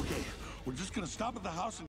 Okay, we're just gonna stop at the house and